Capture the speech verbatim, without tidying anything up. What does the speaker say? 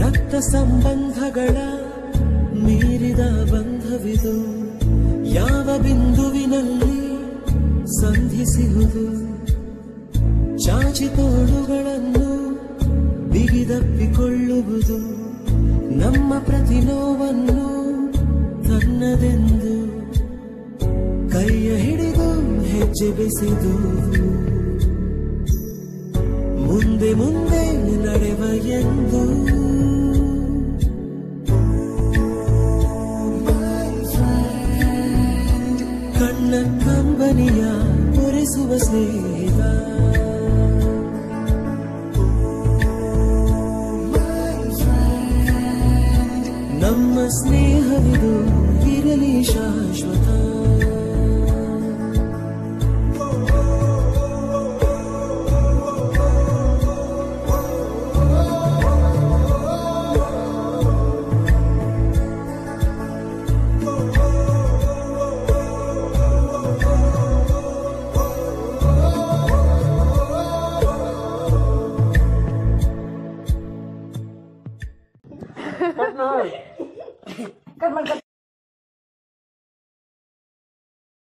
ರಕ್ತ ಸಂಬಂಧಗಳ ಮೀರಿದ ಬಂಧವಿದು ಯಾವ ಬಿಂದುವಿನಲ್ಲಿ ಸಂಧಿಸುವುದು ಚಾಚಿ ತೋಳುಗಳನ್ನು ಬಿಗಿದಪ್ಪಿಕೊಳ್ಳುವುದು ನಮ್ಮ ಪ್ರತಿ ನೋವನ್ನು ತನ್ನದೆಂದು ಕೈಯ ಹಿಡಿದು ಹೆಜ್ಜೆ ಬೆಸೆದು ಮುಂದೆ ಮುಂದೆ ನಡೆವ ಎಂದು ಕಣ್ಣ ಕಂಬನಿಯ ಒರೆಸುವ ಸ್ನೇಹಿತ ನಮ್ಮ ಸ್ನೇಹವಿದು ಇರಲಿ ಶಾಶ್ವತ.